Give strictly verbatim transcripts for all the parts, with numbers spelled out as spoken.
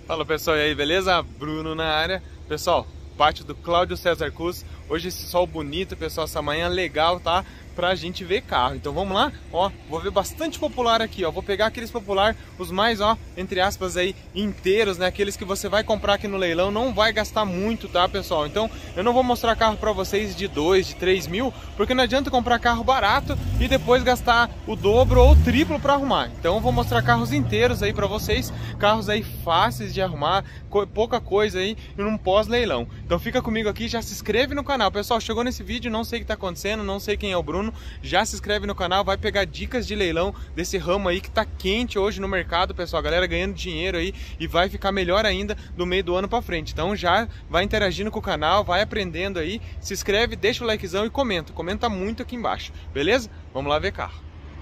Fala pessoal, e aí, beleza? Bruno na área. Pessoal, pátio do Cláudio César Cus. Hoje esse sol bonito, pessoal, essa manhã legal, tá? Pra gente ver carro. Então vamos lá, ó, vou ver bastante popular aqui, ó. Vou pegar aqueles popular, os mais, ó, entre aspas aí, inteiros, né? Aqueles que você vai comprar aqui no leilão, não vai gastar muito, tá, pessoal? Então eu não vou mostrar carro pra vocês de dois, de três mil, porque não adianta comprar carro barato e depois gastar o dobro ou o triplo pra arrumar. Então eu vou mostrar carros inteiros aí pra vocês, carros aí fáceis de arrumar, co pouca coisa aí, e num pós-leilão. Então fica comigo aqui, já se inscreve no canal. Pessoal, chegou nesse vídeo, não sei o que tá acontecendo, não sei quem é o Bruno, já se inscreve no canal, vai pegar dicas de leilão desse ramo aí que tá quente hoje no mercado, pessoal, a galera ganhando dinheiro aí e vai ficar melhor ainda do meio do ano pra frente. Então já vai interagindo com o canal, vai aprendendo aí, se inscreve, deixa o likezão e comenta, comenta muito aqui embaixo, beleza? Vamos lá ver carro.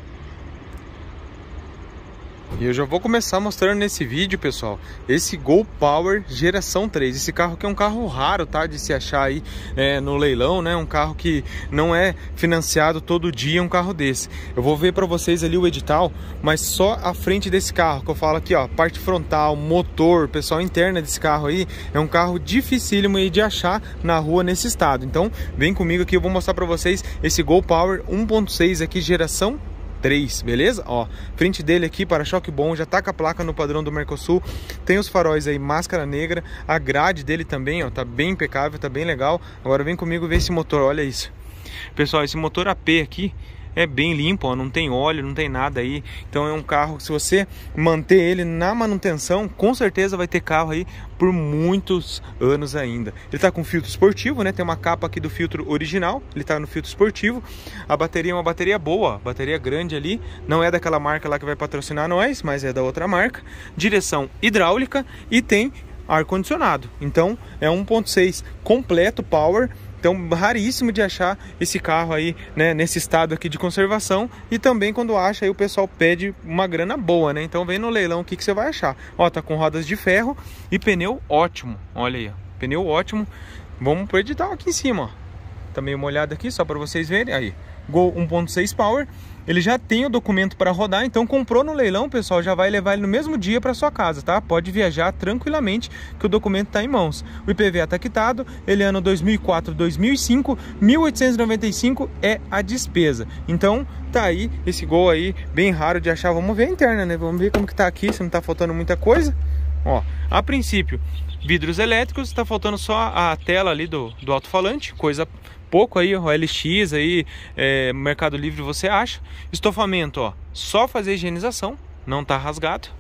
E eu já vou começar mostrando nesse vídeo, pessoal, esse Gol Power geração três. Esse carro que é um carro raro, tá? De se achar aí é, no leilão, né? Um carro que não é financiado todo dia, um carro desse. Eu vou ver pra vocês ali o edital, mas só a frente desse carro, que eu falo aqui, ó, parte frontal, motor, pessoal, interna desse carro aí, é um carro dificílimo aí de achar na rua nesse estado. Então, vem comigo aqui, eu vou mostrar pra vocês esse Gol Power um ponto seis aqui, geração três, beleza? Ó, frente dele aqui, para-choque bom, já tá com a placa no padrão do Mercosul, tem os faróis aí, máscara negra, a grade dele também, ó, tá bem impecável, tá bem legal. Agora vem comigo ver esse motor, olha isso. Pessoal, esse motor A P aqui é bem limpo, ó, não tem óleo, não tem nada aí. Então é um carro que, se você manter ele na manutenção, com certeza vai ter carro aí por muitos anos ainda. Ele tá com filtro esportivo, né? Tem uma capa aqui do filtro original, ele tá no filtro esportivo. A bateria é uma bateria boa, ó, bateria grande ali. Não é daquela marca lá que vai patrocinar nós, mas é da outra marca. Direção hidráulica e tem ar-condicionado. Então é um ponto seis completo, power. Então, raríssimo de achar esse carro aí, né, nesse estado aqui de conservação. E também quando acha, aí o pessoal pede uma grana boa, né? Então vem no leilão, o que, que você vai achar? Ó, tá com rodas de ferro e pneu ótimo. Olha aí, ó, pneu ótimo. Vamos pro edital aqui em cima, ó. Tá meio molhado aqui, só para vocês verem. Aí, Gol um ponto seis Power. Ele já tem o documento para rodar, então comprou no leilão, pessoal, já vai levar ele no mesmo dia para sua casa, tá? Pode viajar tranquilamente que o documento tá em mãos. O I P V A tá quitado, ele é ano dois mil e quatro, dois mil e cinco, mil oitocentos e noventa e cinco é a despesa. Então, tá aí esse Gol aí, bem raro de achar. Vamos ver a interna, né? Vamos ver como que tá aqui, se não tá faltando muita coisa. Ó, a princípio, vidros elétricos, tá faltando só a tela ali do, do alto-falante, coisa pouco aí, ó, L X aí, é, Mercado Livre você acha. Estofamento, ó, só fazer higienização, não tá rasgado.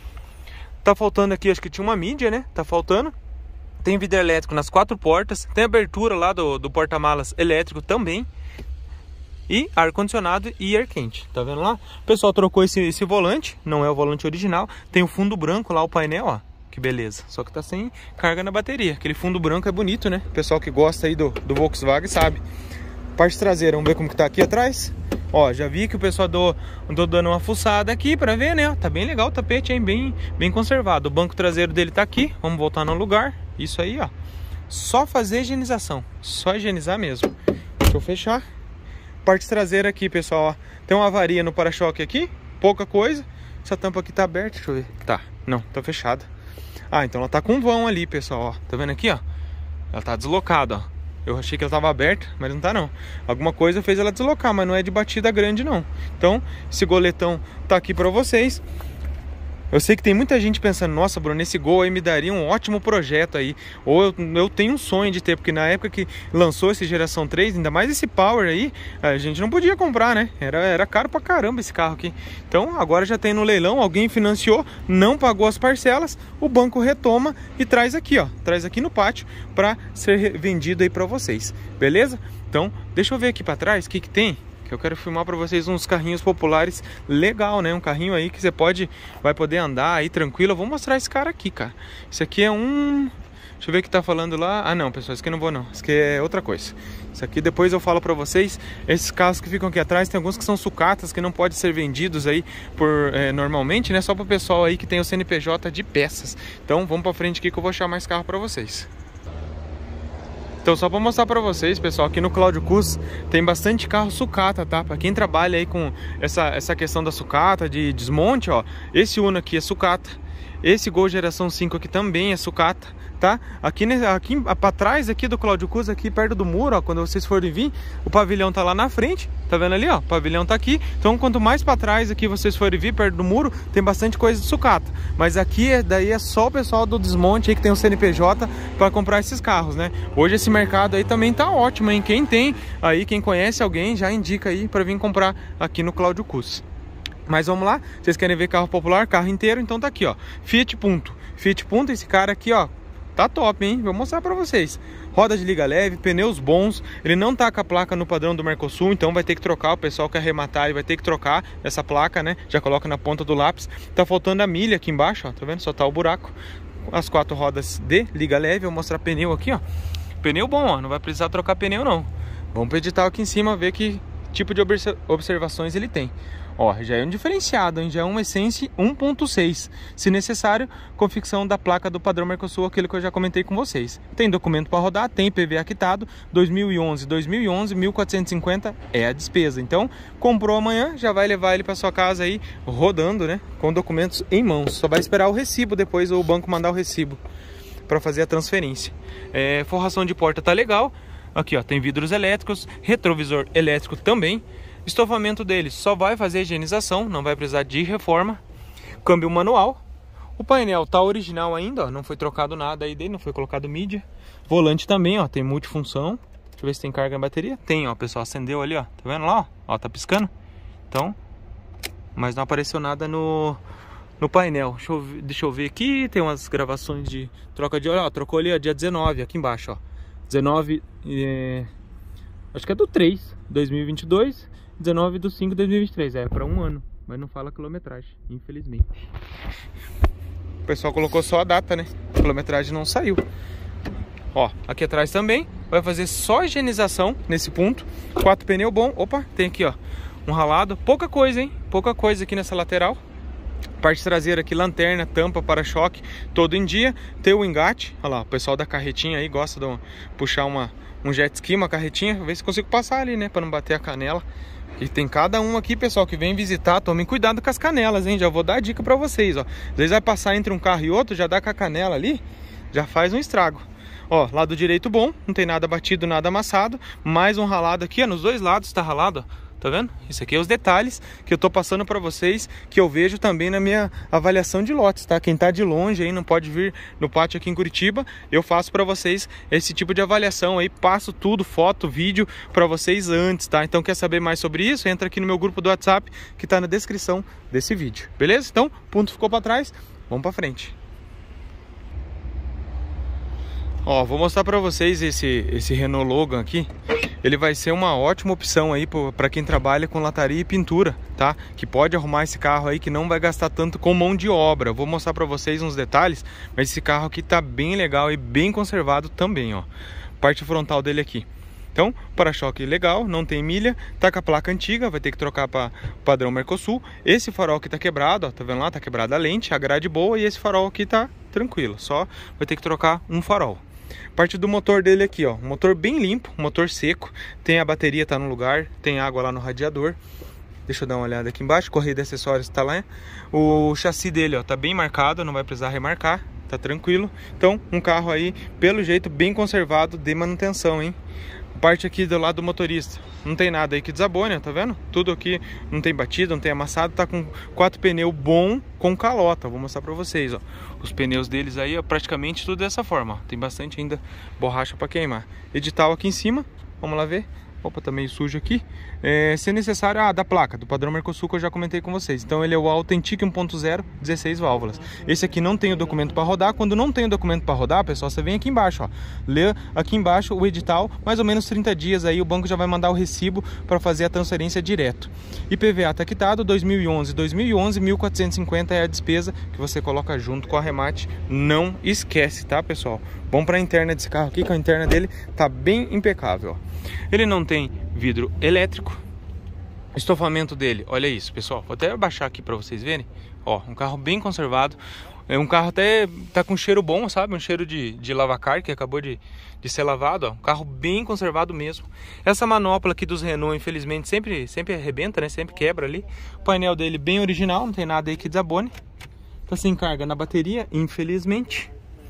Tá faltando aqui, acho que tinha uma mídia, né? Tá faltando. Tem vidro elétrico nas quatro portas, tem abertura lá do, do porta-malas elétrico também. E ar-condicionado e ar quente, tá vendo lá? O pessoal trocou esse, esse volante, não é o volante original. Tem o fundo branco lá, o painel, ó. Que beleza, só que tá sem carga na bateria. Aquele fundo branco é bonito, né? O pessoal que gosta aí do, do Volkswagen sabe. Parte traseira, vamos ver como que tá aqui atrás. Ó, já vi que o pessoal do, do dando uma fuçada aqui pra ver, né? Tá bem legal o tapete, hein? Bem, bem conservado. O banco traseiro dele tá aqui, vamos voltar no lugar. Isso aí, ó. Só fazer higienização, só higienizar mesmo. Deixa eu fechar. Parte traseira aqui, pessoal, ó. Tem uma avaria no para-choque aqui, pouca coisa. Essa tampa aqui tá aberta, deixa eu ver. Tá, não, tá fechada. Ah, então ela tá com vão ali, pessoal, ó. Tá vendo aqui, ó? Ela tá deslocada, ó. Eu achei que ela tava aberta, mas não tá não. Alguma coisa fez ela deslocar, mas não é de batida grande não. Então, esse goletão tá aqui pra vocês. Eu sei que tem muita gente pensando, nossa, Bruno, esse Gol aí me daria um ótimo projeto aí. Ou eu, eu tenho um sonho de ter, porque na época que lançou esse geração três, ainda mais esse Power aí, a gente não podia comprar, né? Era, era caro pra caramba esse carro aqui. Então agora já tem no leilão, alguém financiou, não pagou as parcelas, o banco retoma e traz aqui, ó. Traz aqui no pátio pra ser vendido aí pra vocês, beleza? Então, deixa eu ver aqui pra trás o que que tem. Eu quero filmar para vocês uns carrinhos populares legal, né? Um carrinho aí que você pode, vai poder andar aí tranquilo. Eu vou mostrar esse cara aqui, cara. Esse aqui é um... Deixa eu ver o que tá falando lá. Ah, não, pessoal, esse aqui eu não vou não. Esse aqui é outra coisa. Isso aqui depois eu falo para vocês. Esses carros que ficam aqui atrás, tem alguns que são sucatas, que não podem ser vendidos aí por é, normalmente, né? Só para o pessoal aí que tem o C N P J de peças. Então, vamos para frente aqui que eu vou achar mais carro para vocês. Então, só para mostrar para vocês, pessoal, aqui no Cláudio Cus tem bastante carro sucata, tá? Para quem trabalha aí com essa, essa questão da sucata, de desmonte, ó. Esse Uno aqui é sucata. Esse Gol geração cinco aqui também é sucata, tá? Aqui, aqui para trás aqui do Cláudio Cus, aqui perto do muro, ó, quando vocês forem vir, o pavilhão tá lá na frente, tá vendo ali, ó? O pavilhão tá aqui. Então, quanto mais para trás aqui vocês forem vir, perto do muro, tem bastante coisa de sucata. Mas aqui, daí é só o pessoal do desmonte aí que tem o C N P J para comprar esses carros, né? Hoje esse mercado aí também tá ótimo, hein? Quem tem aí, quem conhece alguém, já indica aí para vir comprar aqui no Cláudio Cus. Mas vamos lá, vocês querem ver carro popular, carro inteiro, então tá aqui, ó, Fiat Punto. Fiat Punto, esse cara aqui, ó, tá top, hein? Vou mostrar pra vocês. Roda de liga leve, pneus bons, ele não tá com a placa no padrão do Mercosul, então vai ter que trocar, o pessoal que arrematar ele vai ter que trocar essa placa, né? Já coloca na ponta do lápis. Tá faltando a milha aqui embaixo, ó, tá vendo? Só tá o buraco. As quatro rodas de liga leve, vou mostrar pneu aqui, ó. Pneu bom, ó, não vai precisar trocar pneu não. Vamos pro edital aqui em cima, ver que tipo de observações ele tem. Ó, já é um diferenciado, hein? Já é um Essence um ponto seis. Se necessário, confecção da placa do padrão Mercosul, aquele que eu já comentei com vocês. Tem documento para rodar, tem I P V A quitado, dois mil e onze, dois mil e onze, mil quatrocentos e cinquenta é a despesa. Então, comprou amanhã, já vai levar ele para sua casa aí, rodando, né? Com documentos em mãos. Só vai esperar o recibo depois, ou o banco mandar o recibo para fazer a transferência. É, forração de porta tá legal. Aqui, ó, tem vidros elétricos, retrovisor elétrico também. Estofamento dele só vai fazer higienização, não vai precisar de reforma. Câmbio manual. O painel tá original ainda, ó, não foi trocado nada aí dele, não foi colocado mídia. Volante também, ó, tem multifunção. Deixa eu ver se tem carga na bateria. Tem, ó, pessoal, acendeu ali, ó. Tá vendo lá, ó? Ó, tá piscando. Então, mas não apareceu nada no, no painel. Deixa eu, deixa eu ver aqui, tem umas gravações de troca de óleo, ó, trocou ali, ó, dia dezenove, aqui embaixo, ó. dezenove, é... acho que é do três, dois mil e vinte e dois. dezenove do cinco de dois mil e vinte e três, é para um ano, mas não fala quilometragem, infelizmente. O pessoal colocou só a data, né? A quilometragem não saiu. Ó, aqui atrás também vai fazer só higienização nesse ponto. Quatro pneus bom. Opa, tem aqui, ó, um ralado. Pouca coisa, hein? Pouca coisa aqui nessa lateral. Parte traseira aqui, lanterna, tampa, para-choque, todo em dia. Tem o engate. Olha lá, o pessoal da carretinha aí gosta de puxar uma, um jet ski, uma carretinha. Ver se consigo passar ali, né? Para não bater a canela. E tem cada um aqui, pessoal, que vem visitar. Tomem cuidado com as canelas, hein? Já vou dar a dica pra vocês, ó. Às vezes vai passar entre um carro e outro, já dá com a canela ali, já faz um estrago. Ó, lado direito bom, não tem nada batido, nada amassado. Mais um ralado aqui, ó, nos dois lados tá ralado, ó. Tá vendo? Isso aqui é os detalhes que eu tô passando para vocês, que eu vejo também na minha avaliação de lotes, tá? Quem tá de longe aí não pode vir no pátio aqui em Curitiba, eu faço para vocês esse tipo de avaliação aí, passo tudo, foto, vídeo para vocês antes, tá? Então quer saber mais sobre isso? Entra aqui no meu grupo do WhatsApp que tá na descrição desse vídeo, beleza? Então, ponto ficou para trás, vamos para frente. Ó, vou mostrar para vocês esse, esse Renault Logan aqui. Ele vai ser uma ótima opção aí para quem trabalha com lataria e pintura, tá? Que pode arrumar esse carro aí, que não vai gastar tanto com mão de obra. Eu vou mostrar para vocês uns detalhes, mas esse carro aqui tá bem legal e bem conservado também, ó. Parte frontal dele aqui. Então, para-choque legal, não tem milha, tá com a placa antiga, vai ter que trocar para padrão Mercosul. Esse farol aqui tá quebrado, ó, tá vendo lá? Tá quebrada a lente, a grade boa, e esse farol aqui tá tranquilo, só vai ter que trocar um farol. Parte do motor dele aqui, ó, um motor bem limpo, um motor seco, tem a bateria, tá no lugar, tem água lá no radiador. Deixa eu dar uma olhada aqui embaixo, correia de acessórios tá lá. O chassi dele, ó, tá bem marcado, não vai precisar remarcar, tá tranquilo. Então, um carro aí, pelo jeito, bem conservado, de manutenção, hein. Parte aqui do lado do motorista, não tem nada aí que desabone, tá vendo? Tudo aqui não tem batido, não tem amassado, tá com quatro pneus bom com calota. Vou mostrar pra vocês, ó. Os pneus deles aí, ó, praticamente tudo dessa forma, ó. Tem bastante ainda borracha pra queimar. Edital aqui em cima, vamos lá ver. Opa, tá meio sujo aqui. É, se necessário, ah, da placa, do padrão Mercosul que eu já comentei com vocês. Então ele é o Authentic um ponto zero, dezesseis válvulas. Esse aqui não tem o documento para rodar. Quando não tem o documento para rodar, pessoal, você vem aqui embaixo, ó. Lê aqui embaixo o edital, mais ou menos trinta dias aí o banco já vai mandar o recibo para fazer a transferência direto. I P V A tá quitado, dois mil e onze, dois mil e onze, mil quatrocentos e cinquenta é a despesa que você coloca junto com o arremate. Não esquece, tá, pessoal? Vamos para a interna desse carro aqui, que a interna dele tá bem impecável, ó. Ele não tem vidro elétrico. Estofamento dele, olha isso, pessoal. Vou até abaixar aqui para vocês verem. Ó, um carro bem conservado. É um carro até tá com cheiro bom, sabe? Um cheiro de, de lavacar que acabou de, de ser lavado, ó. Um carro bem conservado mesmo. Essa manopla aqui dos Renault, infelizmente, sempre, sempre arrebenta, né? Sempre quebra ali. O painel dele bem original, não tem nada aí que desabone. tá sem carga na bateria, infelizmente.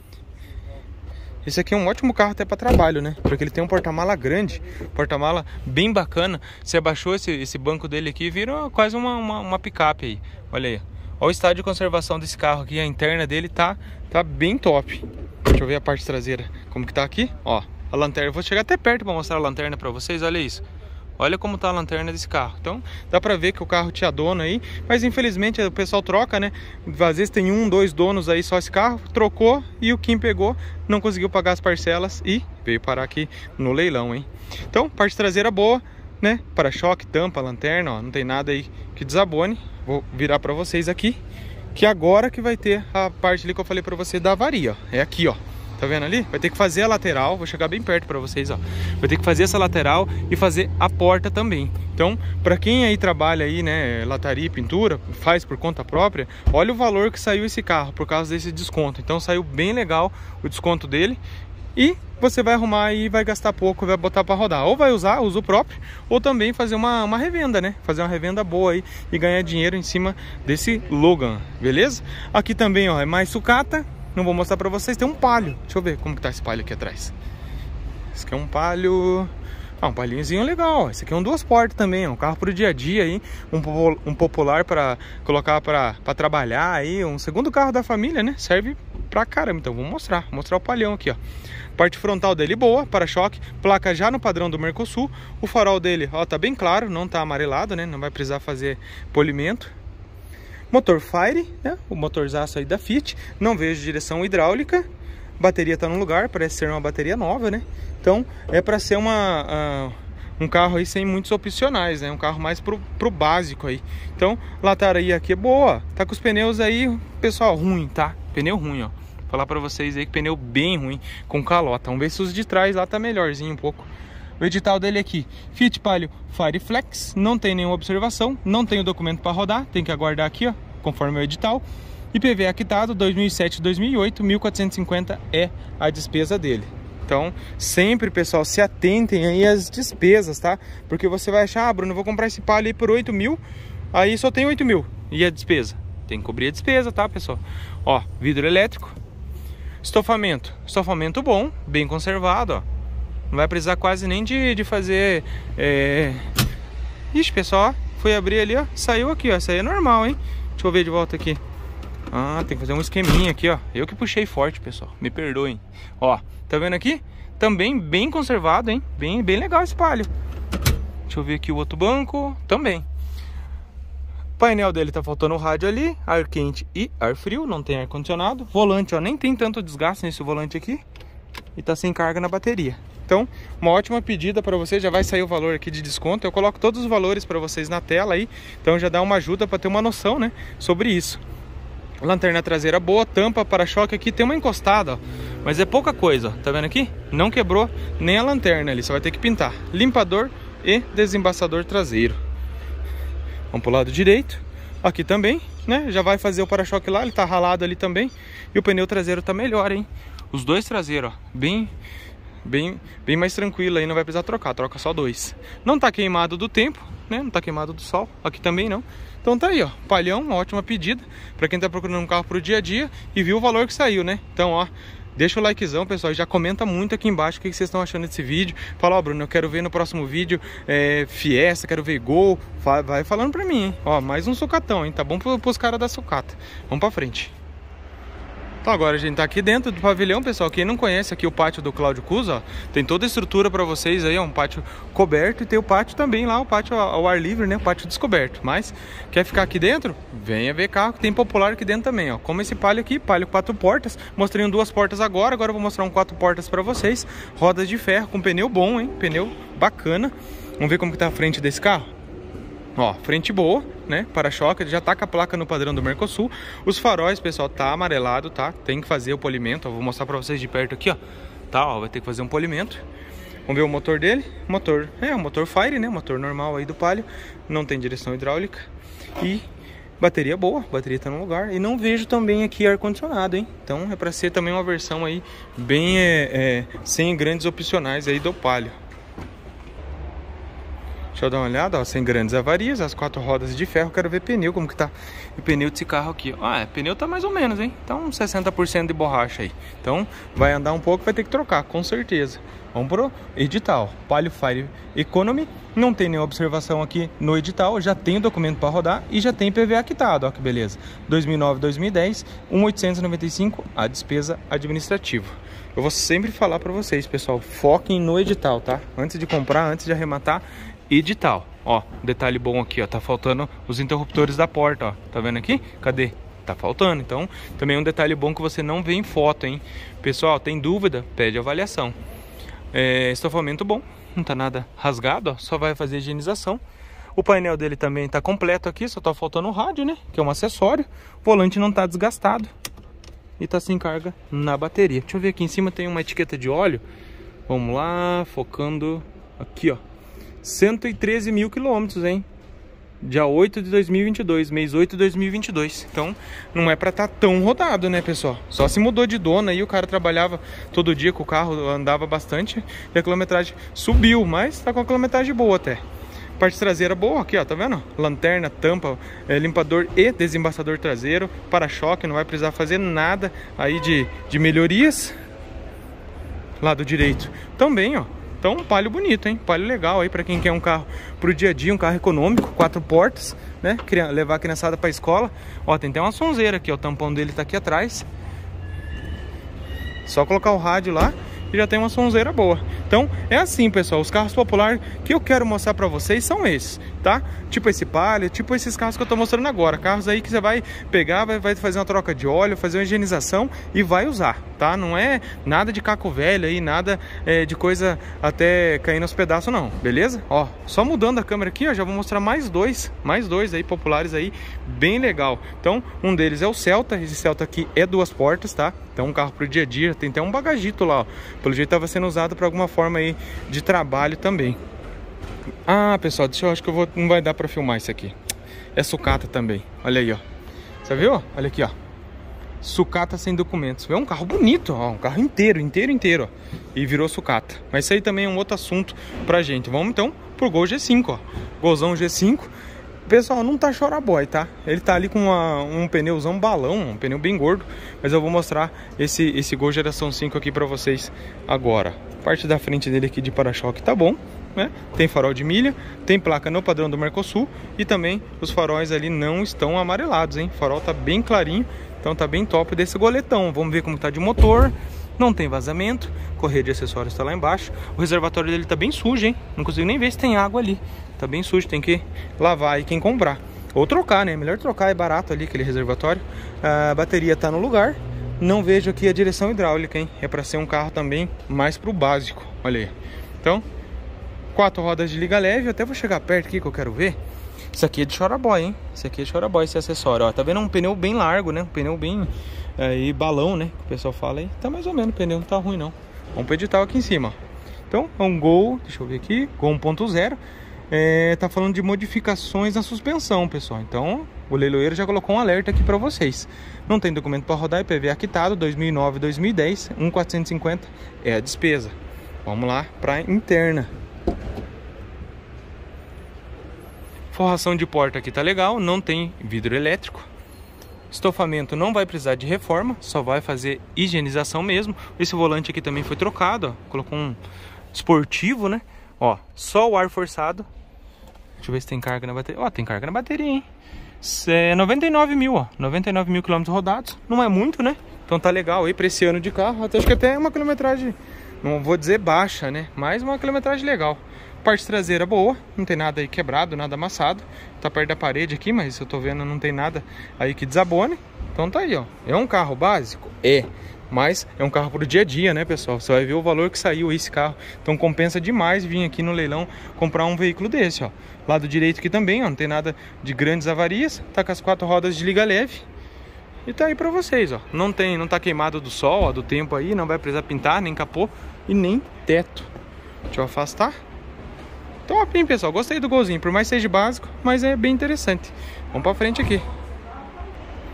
Esse aqui é um ótimo carro até para trabalho, né? Porque ele tem um porta-mala grande, porta-mala bem bacana. Você abaixou esse, esse banco dele aqui, vira quase uma, uma, uma picape aí. Olha aí. Olha o estado de conservação desse carro aqui, a interna dele tá, tá bem top. Deixa eu ver a parte traseira, como que tá aqui, ó. A lanterna, eu vou chegar até perto para mostrar a lanterna para vocês, olha isso. Olha como tá a lanterna desse carro. Então dá pra ver que o carro tinha dono aí, mas infelizmente o pessoal troca, né? Às vezes tem um, dois donos aí só esse carro, trocou e o Kim pegou, não conseguiu pagar as parcelas e veio parar aqui no leilão, hein? Então, parte traseira boa, né? Para-choque, tampa, lanterna, ó, não tem nada aí que desabone. Vou virar pra vocês aqui, que agora que vai ter a parte ali que eu falei pra você da avaria, ó. É aqui, ó. Tá vendo ali? Vai ter que fazer a lateral, vou chegar bem perto para vocês, ó. Vai ter que fazer essa lateral e fazer a porta também. Então, para quem aí trabalha aí, né, lataria e pintura, faz por conta própria, olha o valor que saiu esse carro por causa desse desconto. Então saiu bem legal o desconto dele. E você vai arrumar e vai gastar pouco, vai botar para rodar. Ou vai usar uso próprio, ou também fazer uma, uma revenda, né? Fazer uma revenda boa aí e ganhar dinheiro em cima desse Logan, beleza? Aqui também, ó, é mais sucata. Não vou mostrar pra vocês, tem um Palio. Deixa eu ver como que tá esse Palio aqui atrás. Esse aqui é um Palio... Ah, um Paliozinho legal. Esse aqui é um duas portas também, é um carro pro dia a dia aí. Um, um popular pra colocar pra, pra trabalhar aí. Um segundo carro da família, né? Serve pra caramba. Então vou mostrar, vou mostrar o Palião aqui, ó. Parte frontal dele boa, para-choque, placa já no padrão do Mercosul. O farol dele, ó, tá bem claro, não tá amarelado, né? Não vai precisar fazer polimento. Motor Fire, né? O motorzaço aí da Fiat. Não vejo direção hidráulica. Bateria tá no lugar, parece ser uma bateria nova, né? Então é para ser uma, uh, um carro aí sem muitos opcionais, né? Um carro mais pro, pro básico aí. Então, lataria aqui é boa. Tá com os pneus aí, pessoal, ruim, tá? Pneu ruim, ó. Vou falar para vocês aí que pneu bem ruim, com calota. Vamos ver se os de trás lá tá melhorzinho um pouco. O edital dele aqui, Fiat Palio Fireflex, não tem nenhuma observação, não tem o documento para rodar, tem que aguardar aqui, ó, conforme o edital. I P V A quitado dois mil e sete a dois mil e oito, mil quatrocentos e cinquenta é a despesa dele. Então, sempre, pessoal, se atentem aí às despesas, tá? Porque você vai achar, ah, Bruno, eu vou comprar esse Palio aí por oito mil, aí só tem oito mil. E a despesa? Tem que cobrir a despesa, tá, pessoal? Ó, vidro elétrico, estofamento, estofamento bom, bem conservado, ó. Não vai precisar quase nem de, de fazer... É... Ixi, pessoal, fui abrir ali, ó. Saiu aqui, ó. Isso aí é normal, hein? Deixa eu ver de volta aqui. Ah, tem que fazer um esqueminha aqui, ó. Eu que puxei forte, pessoal. Me perdoem. Ó, tá vendo aqui? Também bem conservado, hein? Bem, bem legal esse Palio. Deixa eu ver aqui o outro banco. Também. O painel dele tá faltando o rádio ali. Ar quente e ar frio. Não tem ar-condicionado. Volante, ó. Nem tem tanto desgaste nesse volante aqui. E tá sem carga na bateria. Então, uma ótima pedida para vocês, já vai sair o valor aqui de desconto. Eu coloco todos os valores para vocês na tela aí, então já dá uma ajuda para ter uma noção, né, sobre isso. Lanterna traseira boa, tampa, para-choque aqui, tem uma encostada, ó, mas é pouca coisa, ó. Tá vendo aqui? Não quebrou nem a lanterna ali, você vai ter que pintar. Limpador e desembaçador traseiro. Vamos pro lado direito, aqui também, né, já vai fazer o para-choque lá, ele tá ralado ali também. E o pneu traseiro tá melhor, hein. Os dois traseiros, ó, bem... Bem, bem mais tranquilo aí, não vai precisar trocar, troca só dois. Não tá queimado do tempo, né? Não tá queimado do sol, aqui também não. Então tá aí, ó, Palhão, uma ótima pedida pra quem tá procurando um carro pro dia a dia e viu o valor que saiu, né? Então, ó, deixa o likezão, pessoal, e já comenta muito aqui embaixo o que vocês estão achando desse vídeo. Fala, ó, Bruno, eu quero ver no próximo vídeo é, Fiesta, quero ver Gol. Vai falando pra mim, hein? Ó, mais um sucatão, hein? Tá bom pros caras da sucata. Vamos pra frente. Então agora a gente tá aqui dentro do pavilhão, pessoal. Quem não conhece aqui o pátio do Cláudio Cusa, ó, tem toda a estrutura para vocês aí, é um pátio coberto. E tem o pátio também lá, o pátio ao ar livre, né, o pátio descoberto. Mas quer ficar aqui dentro? Venha ver carro, que tem popular aqui dentro também, ó. Como esse Palio aqui, Palio quatro portas. Mostrei um duas portas agora, agora eu vou mostrar um quatro portas para vocês. Rodas de ferro com pneu bom, hein, pneu bacana. Vamos ver como que tá a frente desse carro. Ó, frente boa, né, para-choque, já tá com a placa no padrão do Mercosul. Os faróis, pessoal, tá amarelado, tá? Tem que fazer o polimento, ó, vou mostrar pra vocês de perto aqui, ó. Tá, ó, vai ter que fazer um polimento. Vamos ver o motor dele. Motor, é, o motor Fire, né, motor normal aí do Palio. Não tem direção hidráulica. E bateria boa, bateria tá no lugar. E não vejo também aqui ar-condicionado, hein. Então é pra ser também uma versão aí bem, é, é, sem grandes opcionais aí do Palio. Deixa Deixa eu dar uma olhada, ó, sem grandes avarias, as quatro rodas de ferro. Quero ver pneu, como que tá o pneu desse carro aqui. Ah, é, pneu tá mais ou menos, hein? Então uns sessenta por cento de borracha aí. Então vai andar um pouco, vai ter que trocar, com certeza. Vamos pro edital. Palio Fire Economy. Não tem nenhuma observação aqui no edital. Já tem o documento para rodar e já tem I P V A quitado. Ó que beleza. dois mil e nove, dois mil e dez, um mil oitocentos e noventa e cinco a despesa administrativa. Eu vou sempre falar para vocês, pessoal, foquem no edital, tá? Antes de comprar, antes de arrematar, edital. Ó, detalhe bom aqui, ó, tá faltando os interruptores da porta, ó. Tá vendo aqui? Cadê? Tá faltando. Então, também um detalhe bom que você não vê em foto, hein? Pessoal, tem dúvida? Pede avaliação. É, estofamento bom, não tá nada rasgado, ó, só vai fazer higienização. O painel dele também tá completo aqui, só tá faltando o rádio, né? Que é um acessório. O volante não tá desgastado e tá sem carga na bateria. Deixa eu ver aqui em cima, tem uma etiqueta de óleo. Vamos lá, focando aqui, ó. cento e treze mil quilômetros, hein? Dia oito de dois mil e vinte e dois, mês oito de dois mil e vinte e dois. Então, não é pra estar tá tão rodado, né, pessoal? Só se mudou de dono aí, o cara trabalhava todo dia com o carro, andava bastante e a quilometragem subiu, mas tá com a quilometragem boa até. Parte traseira boa aqui, ó, tá vendo? Lanterna, tampa, é, limpador e desembaçador traseiro, para-choque, não vai precisar fazer nada aí de, de melhorias. Lado direito também, ó. Então, um Palio bonito, hein? Palio legal aí pra quem quer um carro pro dia a dia, um carro econômico, quatro portas, né? Levar a criançada pra escola. Ó, tem até uma sonzeira aqui, ó. O tampão dele tá aqui atrás. Só colocar o rádio lá e já tem uma sonzeira boa. Então, é assim, pessoal. Os carros populares que eu quero mostrar pra vocês são esses, tá? Tipo esse Palio, tipo esses carros que eu tô mostrando agora. Carros aí que você vai pegar, vai, vai fazer uma troca de óleo, fazer uma higienização e vai usar, tá? Não é nada de caco velho aí, nada é, de coisa até cair nos pedaços, não. Beleza? Ó, só mudando a câmera aqui, ó, já vou mostrar mais dois, mais dois aí populares aí, bem legal. Então, um deles é o Celta. Esse Celta aqui é duas portas, tá? Então, um carro pro dia a dia. Tem até um bagagito lá, ó. Pelo jeito estava sendo usado para alguma forma aí de trabalho também. Ah, pessoal, deixa eu, acho que eu vou, não vai dar para filmar isso aqui. É sucata também. Olha aí, ó. Você viu? Olha aqui, ó. Sucata sem documentos. É um carro bonito, ó. Um carro inteiro, inteiro, inteiro, ó. E virou sucata. Mas isso aí também é um outro assunto pra gente. Vamos então pro Gol G cinco, ó. Golzão G cinco. Pessoal, não tá choraboy, tá? Ele tá ali com uma, um pneuzão balão, um pneu bem gordo. Mas eu vou mostrar esse, esse Gol geração cinco aqui pra vocês agora. Parte da frente dele aqui de para-choque tá bom, né? Tem farol de milha, tem placa no padrão do Mercosul. E também os faróis ali não estão amarelados, hein? O farol tá bem clarinho, então tá bem top desse goletão. Vamos ver como tá de motor. Não tem vazamento, correia de acessórios tá lá embaixo. O reservatório dele tá bem sujo, hein? Não consigo nem ver se tem água ali. Tá bem sujo, tem que lavar aí quem comprar. Ou trocar, né? Melhor trocar, é barato ali aquele reservatório. A bateria tá no lugar. Não vejo aqui a direção hidráulica, hein? É pra ser um carro também mais pro básico. Olha aí. Então, quatro rodas de liga leve. Até vou chegar perto aqui que eu quero ver. Isso aqui é de choraboy, hein? Isso aqui é de choraboy, esse acessório, ó. Tá vendo? Um pneu bem largo, né? Um pneu bem... aí, balão, né? Que o pessoal fala aí. Tá mais ou menos, o pneu não tá ruim, não. Vamos pro edital aqui em cima, ó. Então, é um Gol, deixa eu ver aqui, Gol um ponto zero. É, tá falando de modificações na suspensão, pessoal. Então, o leiloeiro já colocou um alerta aqui pra vocês. Não tem documento para rodar, I P V A quitado, dois mil e nove, dois mil e dez, um mil quatrocentos e cinquenta é a despesa. Vamos lá pra interna. Forração de porta aqui tá legal, não tem vidro elétrico. Estofamento não vai precisar de reforma, só vai fazer higienização mesmo. Esse volante aqui também foi trocado, ó. Colocou um esportivo, né? Ó, só o ar forçado. Deixa eu ver se tem carga na bateria. Ó, tem carga na bateria, hein? É noventa e nove mil, ó. noventa e nove mil quilômetros rodados. Não é muito, né? Então tá legal aí pra esse ano de carro. Até acho que até é uma quilometragem, não vou dizer baixa, né? Mas uma quilometragem legal. Parte traseira boa, não tem nada aí quebrado, nada amassado. Tá perto da parede aqui, mas eu tô vendo não tem nada aí que desabone. Então tá aí, ó. É um carro básico? É. Mas é um carro pro dia a dia, né, pessoal? Você vai ver o valor que saiu esse carro. Então compensa demais vir aqui no leilão comprar um veículo desse, ó. Lado direito aqui também, ó. Não tem nada de grandes avarias. Tá com as quatro rodas de liga leve. E tá aí pra vocês, ó. Não tem, não tá queimado do sol, ó, do tempo aí. Não vai precisar pintar, nem capô e nem teto. Deixa eu afastar. Top, hein, pessoal? Gostei do Golzinho. Por mais seja básico, mas é bem interessante. Vamos pra frente aqui.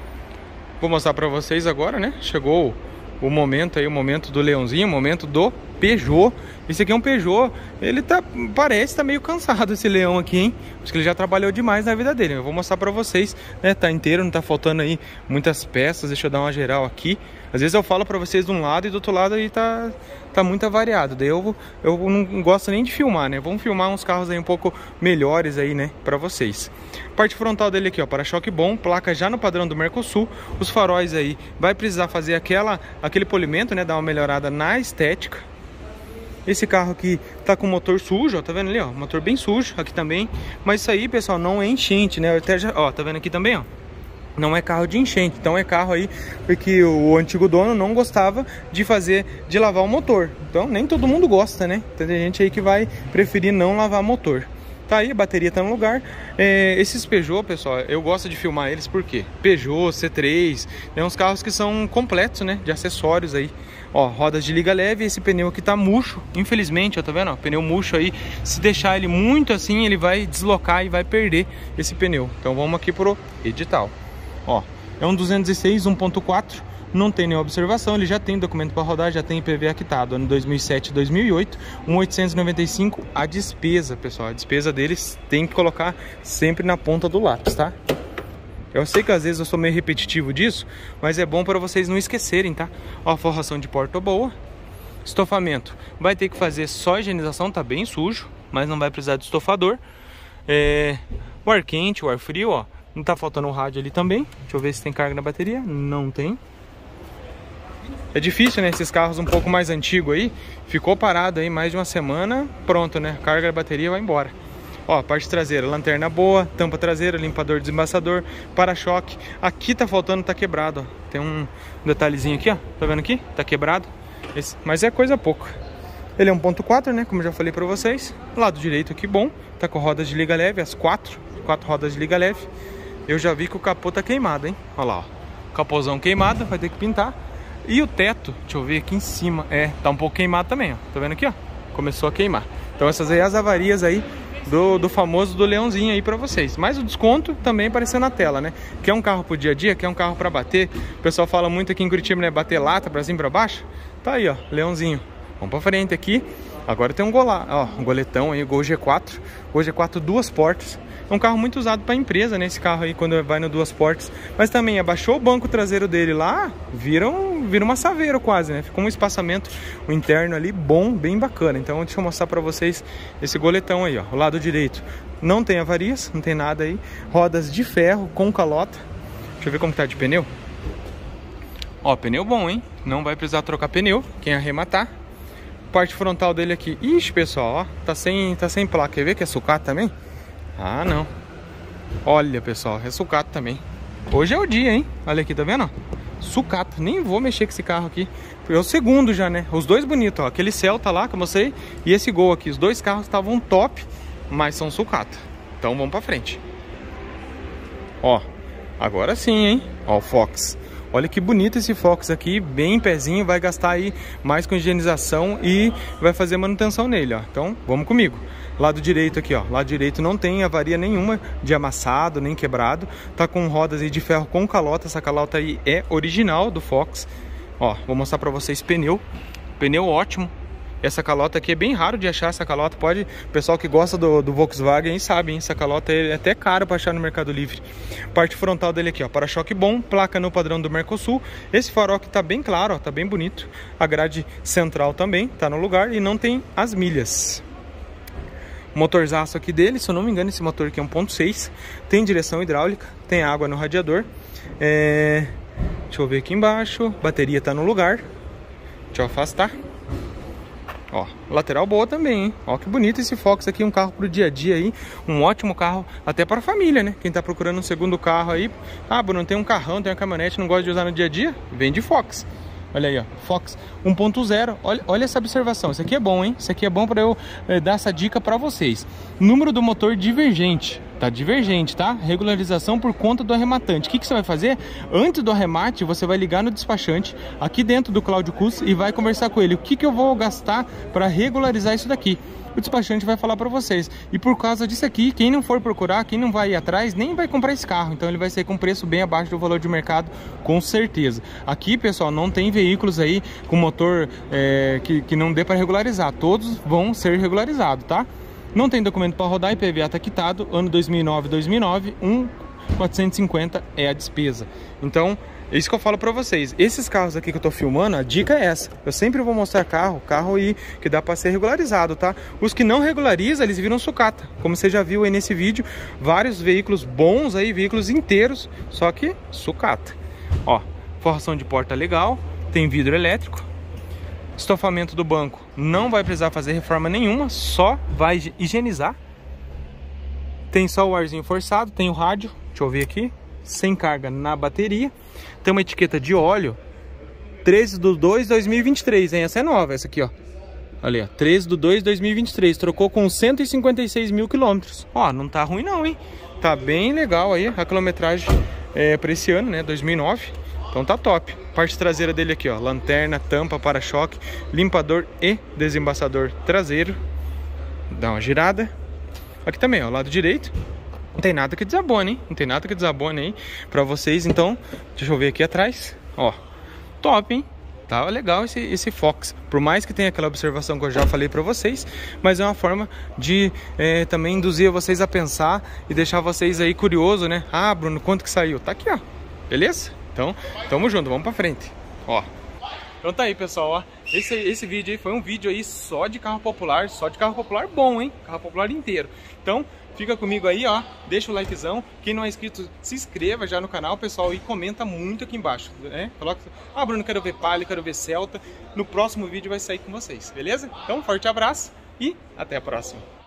Vou mostrar pra vocês agora, né? Chegou o momento aí, o momento do leãozinho, o momento do Peugeot. Esse aqui é um Peugeot. Ele tá, parece tá meio cansado esse leão aqui, hein? Acho que ele já trabalhou demais na vida dele. Eu vou mostrar pra vocês, né? Tá inteiro, não tá faltando aí muitas peças. Deixa eu dar uma geral aqui. Às vezes eu falo pra vocês de um lado e do outro lado aí tá, tá muito variado. Daí eu, eu não gosto nem de filmar, né? Vamos filmar uns carros aí um pouco melhores aí, né? Pra vocês. Parte frontal dele aqui, ó, para-choque bom, placa já no padrão do Mercosul. Os faróis aí, vai precisar fazer aquela, aquele polimento, né? Dar uma melhorada na estética. Esse carro aqui tá com motor sujo, ó, tá vendo ali, ó, motor bem sujo aqui também. Mas isso aí, pessoal, não é enchente, né? Até já, ó, tá vendo aqui também, ó. Não é carro de enchente, então é carro aí porque o antigo dono não gostava de fazer, de lavar o motor. Então nem todo mundo gosta, né? Tem gente aí que vai preferir não lavar motor. Tá aí, a bateria tá no lugar. É, esses Peugeot, pessoal, eu gosto de filmar eles porque Peugeot, C três, né, uns carros que são completos, né, de acessórios aí. Ó, rodas de liga leve, esse pneu aqui tá murcho, infelizmente, ó, tá vendo? Ó, pneu murcho aí, se deixar ele muito assim, ele vai deslocar e vai perder esse pneu. Então vamos aqui pro edital. Ó, é um duzentos e seis, um ponto quatro, não tem nenhuma observação, ele já tem documento para rodar, já tem I P V A quitado, ano dois mil e sete, dois mil e oito, um mil oitocentos e noventa e cinco, a despesa, pessoal, a despesa deles tem que colocar sempre na ponta do lápis, tá? Eu sei que às vezes eu sou meio repetitivo disso, mas é bom para vocês não esquecerem, tá? Ó, forração de porta boa. Estofamento, vai ter que fazer só higienização, tá bem sujo, mas não vai precisar de estofador. É... O ar quente, o ar frio, ó, não tá faltando o rádio ali também. Deixa eu ver se tem carga na bateria, não tem. É difícil, né? Esses carros um pouco mais antigos aí, ficou parado aí mais de uma semana, pronto, né? Carga da bateria vai embora. Ó, parte traseira, lanterna boa, tampa traseira, limpador desembaçador, para-choque. Aqui tá faltando, tá quebrado, ó. Tem um detalhezinho aqui, ó. Tá vendo aqui? Tá quebrado. Esse, mas é coisa pouca. Ele é um ponto quatro, né? Como eu já falei pra vocês. Lado direito aqui bom. Tá com rodas de liga leve, as quatro. Quatro rodas de liga leve. Eu já vi que o capô tá queimado, hein? Olha lá, ó. Capôzão queimado, vai ter que pintar. E o teto, deixa eu ver aqui em cima. É, tá um pouco queimado também, ó. Tá vendo aqui, ó? Começou a queimar. Então essas aí as avarias aí Do, do famoso do leãozinho aí pra vocês. Mas o desconto também apareceu na tela, né? Quer um carro pro dia a dia, quer um carro pra bater. O pessoal fala muito aqui em Curitiba, né? Bater lata pra cima e pra baixo. Tá aí, ó, leãozinho. Vamos pra frente aqui. Agora tem um golá, ó, um goletão aí, o Gol G quatro. Gol G quatro duas portas. É um carro muito usado pra empresa, né? Esse carro aí, quando vai no duas portas. Mas também abaixou o banco traseiro dele lá, vira, um, vira uma saveiro quase, né? Ficou um espaçamento o interno ali bom, bem bacana. Então deixa eu mostrar pra vocês esse goletão aí, ó. O lado direito não tem avarias, não tem nada aí. Rodas de ferro com calota. Deixa eu ver como tá de pneu. Ó, pneu bom, hein? Não vai precisar trocar pneu, quem arrematar. Parte frontal dele aqui. Ixi, pessoal, ó, tá sem, tá sem placa. Quer ver que é sucata também? Ah, não. Olha, pessoal, é sucata também. Hoje é o dia, hein? Olha aqui, tá vendo? Sucata. Nem vou mexer com esse carro aqui. É o segundo já, né? Os dois bonitos, ó. Aquele Celta lá que eu mostrei e esse Gol aqui. Os dois carros estavam top, mas são sucata. Então vamos pra frente. Ó, agora sim, hein? Ó, o Fox. Olha que bonito esse Fox aqui, bem pezinho, vai gastar aí mais com higienização e vai fazer manutenção nele, ó. Então, vamos comigo. Lado direito aqui, ó, lado direito não tem avaria nenhuma de amassado, nem quebrado. Tá com rodas aí de ferro com calota, essa calota aí é original do Fox. Ó, vou mostrar pra vocês pneu, pneu ótimo. Essa calota aqui é bem raro de achar, essa calota pode... O pessoal que gosta do, do Volkswagen aí sabe, hein? Essa calota é até caro para achar no Mercado Livre. Parte frontal dele aqui, ó, para-choque bom, placa no padrão do Mercosul. Esse farol aqui tá bem claro, ó, tá bem bonito. A grade central também tá no lugar e não tem as milhas. Motorzaço aqui dele, se eu não me engano esse motor aqui é um ponto seis. Tem direção hidráulica, tem água no radiador. É... Deixa eu ver aqui embaixo, bateria tá no lugar. Deixa eu afastar. Ó, lateral boa também, hein? Ó, que bonito esse Fox aqui, um carro pro dia a dia aí. Um ótimo carro até para a família, né? Quem tá procurando um segundo carro aí. Ah, Bruno, tem um carrão, tem uma caminhonete, não gosta de usar no dia a dia? Vem de Fox. Olha aí, ó, Fox um ponto zero. Olha, olha essa observação, isso aqui é bom, hein? Isso aqui é bom para eu eh, dar essa dica para vocês. Número do motor divergente. Tá divergente, tá? Regularização por conta do arrematante. O que, que você vai fazer? Antes do arremate, você vai ligar no despachante aqui dentro do Cláudio Cus e vai conversar com ele. O que, que eu vou gastar para regularizar isso daqui? O despachante vai falar para vocês. E por causa disso aqui, quem não for procurar, quem não vai ir atrás, nem vai comprar esse carro. Então ele vai sair com preço bem abaixo do valor de mercado, com certeza. Aqui, pessoal, não tem veículos aí com motor é, que, que não dê para regularizar. Todos vão ser regularizados, tá? Não tem documento para rodar, I P V A está quitado, ano dois mil e nove, dois mil e nove, um milhão quatrocentos e cinquenta é a despesa. Então, é isso que eu falo para vocês. Esses carros aqui que eu tô filmando, a dica é essa. Eu sempre vou mostrar carro, carro aí que dá para ser regularizado, tá? Os que não regulariza, eles viram sucata. Como você já viu aí nesse vídeo, vários veículos bons aí, veículos inteiros, só que sucata. Ó, forração de porta legal, tem vidro elétrico. Estofamento do banco não vai precisar fazer reforma nenhuma, só vai higienizar. Tem só o arzinho forçado, tem o rádio, deixa eu ver aqui, sem carga na bateria. Tem uma etiqueta de óleo, treze do dois de dois mil e vinte e três, hein? Essa é nova, essa aqui, ó. Olha, treze do dois de dois mil e vinte e três, trocou com cento e cinquenta e seis mil quilômetros. Ó, não tá ruim não, hein? Tá bem legal aí a quilometragem é, para esse ano, né, dois mil e nove. Então tá top. Parte traseira dele aqui, ó, lanterna, tampa, para-choque, limpador e desembaçador traseiro. Dá uma girada. Aqui também, ó, lado direito. Não tem nada que desabone, hein? Não tem nada que desabone aí pra vocês. Então, deixa eu ver aqui atrás. Ó, top, hein? Tá legal esse, esse Fox. Por mais que tenha aquela observação que eu já falei pra vocês, mas é uma forma de é, também induzir vocês a pensar e deixar vocês aí curiosos, né? Ah, Bruno, quanto que saiu? Tá aqui, ó. Beleza? Então, tamo junto, vamos pra frente. Ó. Então tá aí, pessoal, ó. Esse, esse vídeo aí foi um vídeo aí só de carro popular, só de carro popular bom, hein? Carro popular inteiro. Então, fica comigo aí, ó. Deixa o likezão. Quem não é inscrito, se inscreva já no canal, pessoal, e comenta muito aqui embaixo, né? Coloca, ah, Bruno, quero ver Palio, quero ver Celta. No próximo vídeo vai sair com vocês, beleza? Então, forte abraço e até a próxima.